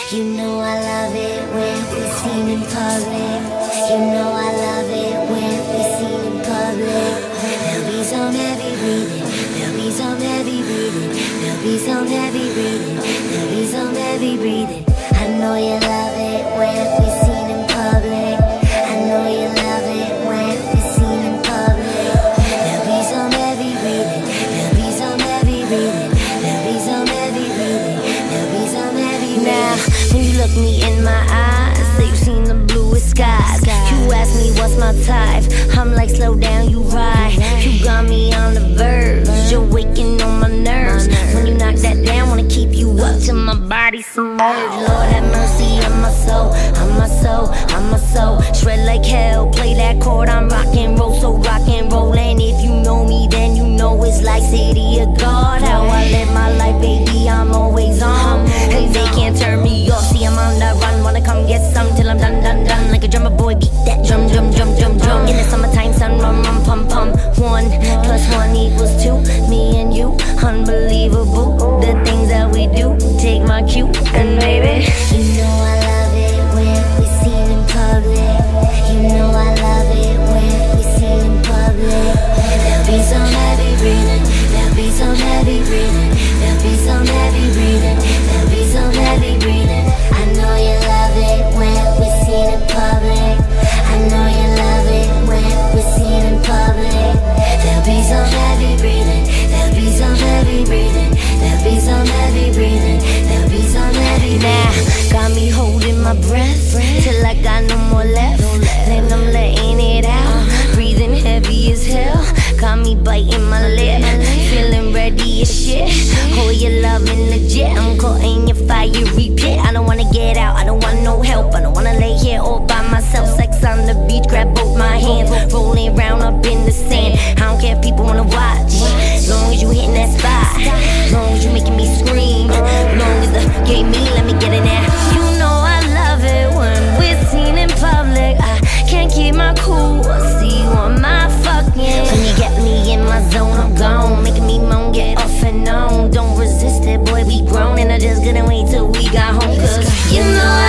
You know I love it when we're seen in public. You know I love it when we're seen in public. There'll be some heavy breathing. There'll be some heavy breathing. There'll be some heavy breathing. There'll be some heavy breathing. I know you love it when we're seen in public. I know you love it when we're seen in public. There'll be some heavy breathing. There'll be some heavy breathing. There'll be some heavy breathing. There'll be some heavy breathing. Now, when you look me in my eyes, say you've seen the bluest skies. You ask me what's my type, I'm like slow down, you ride. You got me on the verge, you're waking on my nerves. When you knock that down, wanna keep you up till my body submerged. Lord have mercy on my soul, on my soul, on my soul. Shred like hell, play that chord, I'm rock and roll, so rock and roll. And if you know me, then you know it's like City of God. How I live my life, baby, I'm always on. Cause they can't turn me off, see I'm on the run. Wanna come get some till I'm done, done, done. Like a drummer boy, beat that drum, drum, drum, drum, drum. In the summertime sun, rum, rum, pum, pum. 1 + 1 = 2, me and you. Unbelievable, the things that we do. Take my cue, and baby, you know I love it when we're seen in public. You know I love it when we're seen in public. There'll be some heavy breathing. There'll be some heavy breathing. There'll be some heavy breathing. There'll be some heavy breathing. I know you love it when we're seen in public. I know you love it when we're seen in public. There'll be some heavy breathing. There'll be some heavy breathing. There'll be some heavy breathing. There'll be some heavy breathing. Now, got me holding my breath till I got no more left. Then I'm letting it out, breathing heavy as hell. Got me biting my lip, feeling ready as shit. Oh, your love in legit, I'm caught in your fiery pit. I don't wanna get out, I don't want no help. I don't wanna lay here all by myself. Sex on the beach, grab both my hands, rolling round up in the sand. I don't care if people wanna watch, long as you hitting that spot, long as you making me scream, long as the gave me, let me get it now. You know I love it when we're seen in public. I can't keep my cool, see you on my fucking. When you get me in my zone, I'm gone, making me moan, get off and on. Don't resist it, boy, we grown, and I just couldn't wait till we got home. Cause you know